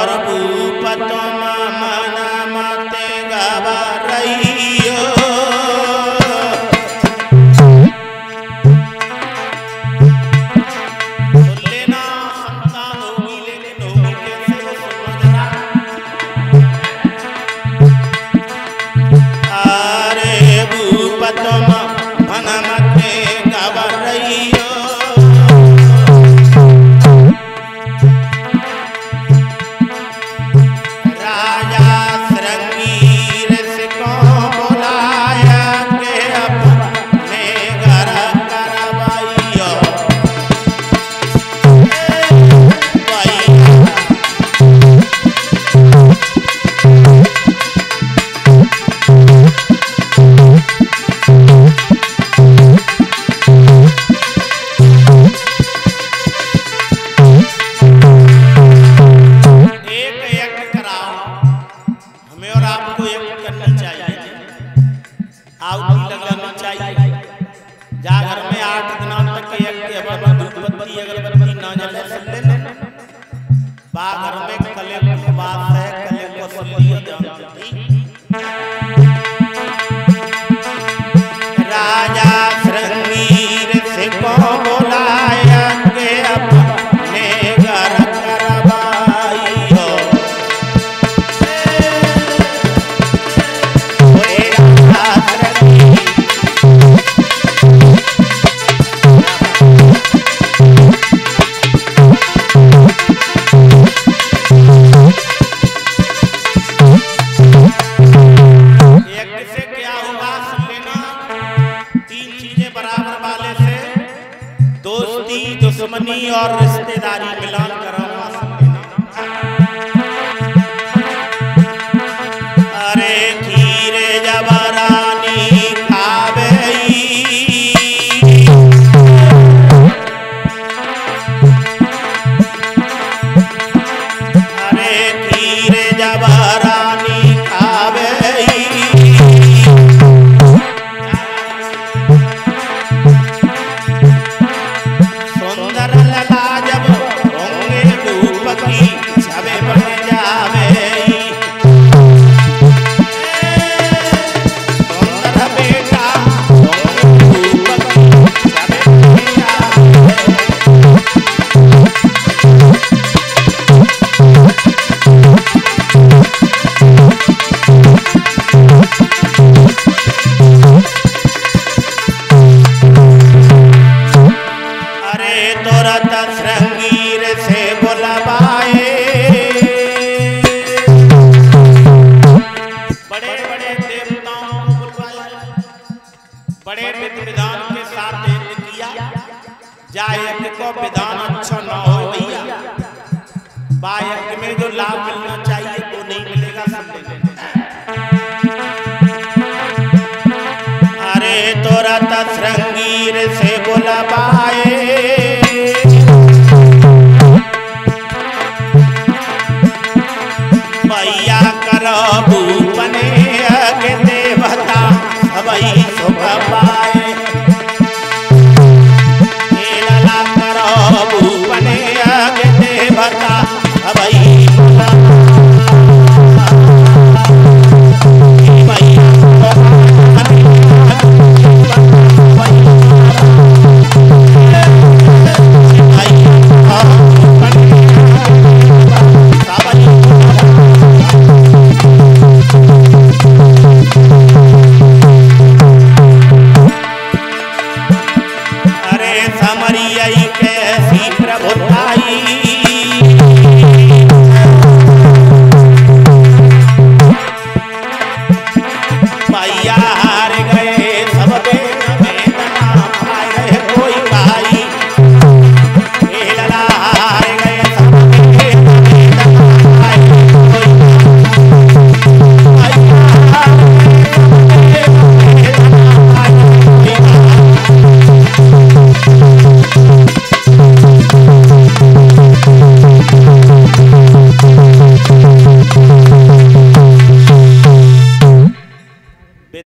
और भूप तुम मन मत घबराइयो। सुन लेना संतान होगी, लेकिन होगी कैसे वो सुनो जरा। अरे भूप तुम मन मत घबराइयो। जागर में 8 दिनों तक धूपबत्ती अगरबत्ती न जले सुन लेना। बागर में कले को बात है, कले को सुन लियो जानती। राजा श्रृंगीर से को बुलाया के अपने घर करवाइयो। दुश्मनी और रिश्तेदारी मिलान कराना। अरे खीर जबरानी खावेई, अरे खीर जबरानी खावेई। श्रृंगीर से बुलवाए बड़े बड़े देवताओं को बुलवाया, बड़े विधि विधान के साथ यज्ञ किया। जा यज्ञ को विधान अच्छा न हो भैया, बा यज्ञ में जो लाभ मिलना चाहिए वो नहीं मिलेगा। अरे तुरंत श्रृंगीर से बुलवाए भैया करो भूपने अगे देवता सबई सुख पाए। लला करो भूपने अगे देवता सबई सुख पाए।